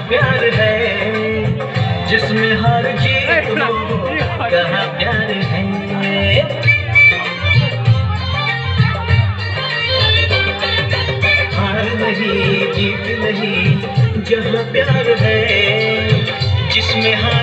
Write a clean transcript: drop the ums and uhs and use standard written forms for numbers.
प्यार है, जिसमें हार जीत हो कहाँ प्यार है। हार नहीं जीत नहीं, जहाँ प्यार है, जिसमें हार